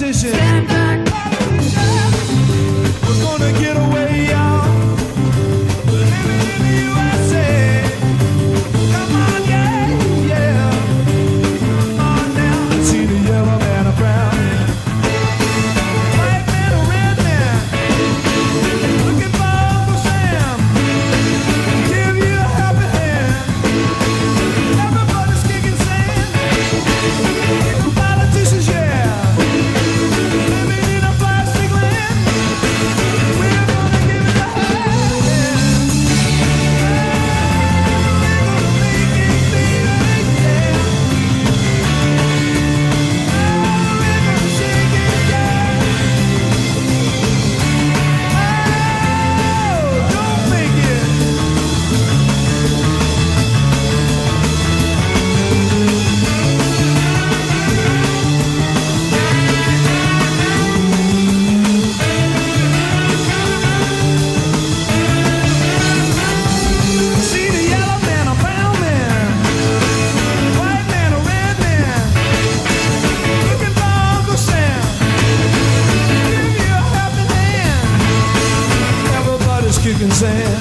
politician. Stand back. We're gonna get away, y'all. We're living in the USA. Come on, yeah, yeah. Come on now. See the yellow man, a brown man, white man, a red man. Looking for Uncle Sam. Give you a helping hand. Everybody's kicking sand. The politicians, yeah. Living in a plastic land. We're gonna give it a hand. We're gonna make it big, yeah. We're gonna shake it, yeah. Oh, don't make it. See the yellow man, a brown man, white man, a red man. Looking for Uncle Sam. Give you a helping hand. Everybody's kicking sand.